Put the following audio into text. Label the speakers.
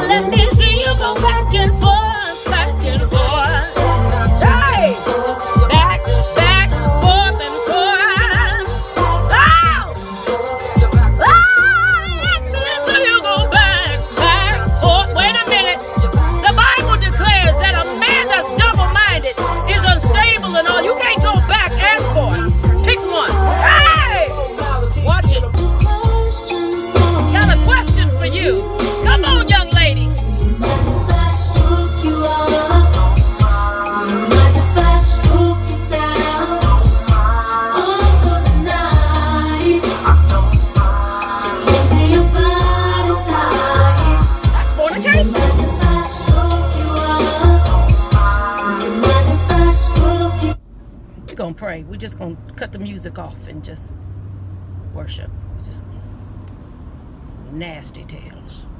Speaker 1: let me see you go back and forth, back and forth. Hey! Back, back, forth and forth. Oh! Oh! Let me see you go back, back, forth. Wait a minute. The Bible declares that a man that's double-minded is unstable and all. You can't go back and forth. Pick one. Hey! Watch it. Got a question for you. Come on, young lady. That's fornication. We're going to pray. We're just going to cut the music off and just worship. Just nasty tales.